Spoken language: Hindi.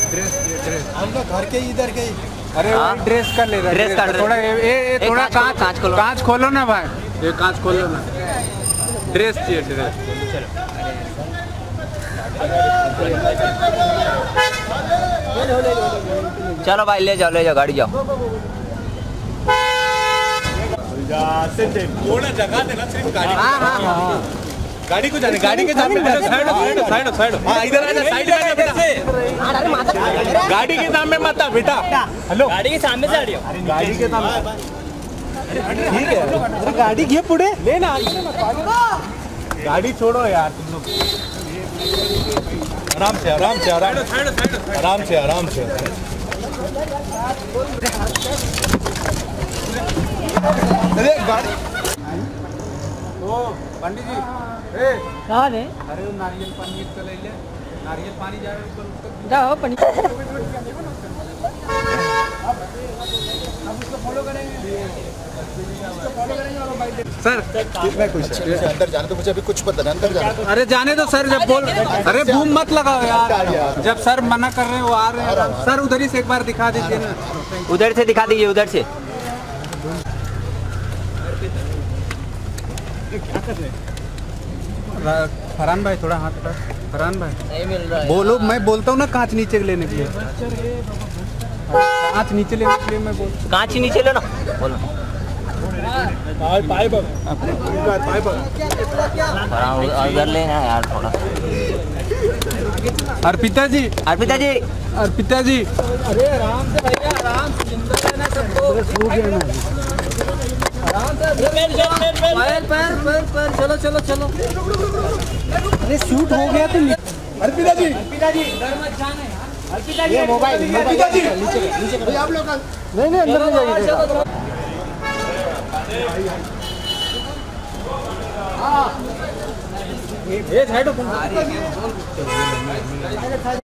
ड्रेस ड्रेस हम तो घर के इधर के। अरे ड्रेस कर ले रहा ड्रेस कर थोड़ा ये थोड़ा कांच खोलो ना भाई, ये कांच खोलो ना। ड्रेस चाहिए ड्रेस। चलो भाई ले जाओ गाड़ी जाओ। थोड़ा जगह देना सिर्फ गाड़ी। हाँ गाड़ी को जाने, गाड़ी के सामने साइड। हाँ इधर आ जा, साइड में आ बेटा। गाड़ी के सामने मत आ बेटा। हेलो गाड़ी के सामने से आ रही हो। गाड़ी के सामने ठीक है, गाड़ी घे पुढे लेना। गाड़ी छोड़ो यार तुम लोग। आराम से आराम से आराम से आराम से। अरे गाड़ी ओ पंडित जी कहाँ है? अरे वो नारियल पानी तो ले ले, नारियल पानी जा रहा है ऊपर। जाओ पानी। अब उसको फॉलो करेंगे, और भाई सर कितना कुछ अंदर जाने तो मुझे अभी कुछ पता नहीं, अंदर जाना। अरे जाने दो सर, जब बोल अरे बूम मत लगाओ यार, जब सर मना कर रहे हैं वो आ रहे हैं। सर उधर ही से एक बार दिखा दीजिए ना। उधर से दिखा दीजिए, उधर से। फरहान भाई थोड़ा हाथ पर। फरहान भाई नहीं मिल रहा है। बोलो, मैं बोलता हूँ ना कांच नीचे लेने के लिए। कांच नीचे लेने के लिए मैं बोल। कांच ही नीचे लेना बोलो। उधर लेना यार थोड़ा। अर्पिता जी अर्पिता जी अर्पिता जी अरे आराम से भैया, आराम से जिंदा रहना सबको। आराम से पैर चलो चलो चलो। अरे शूट हो गया तो अर्पिता जी डर मत जाने यार। अर्पिता जी मोबाइल अर्पिता जी नीचे आप लोग नहीं अंदर नहीं जाइए। ये साइड